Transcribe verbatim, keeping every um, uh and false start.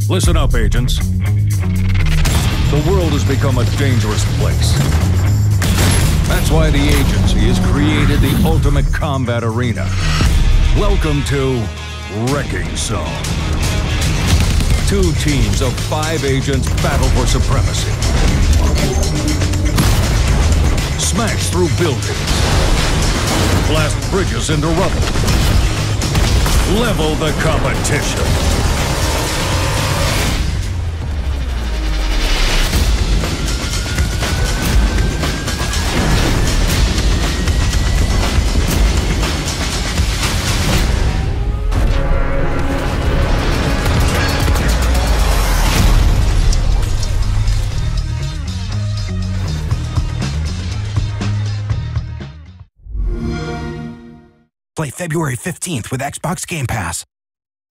Listen up, agents. The world has become a dangerous place. That's why the agency has created the ultimate combat arena. Welcome to Wrecking Zone. Two teams of five agents battle for supremacy. Smash through buildings. Blast bridges into rubble. Level the competition. Play February fifteenth with Xbox Game Pass.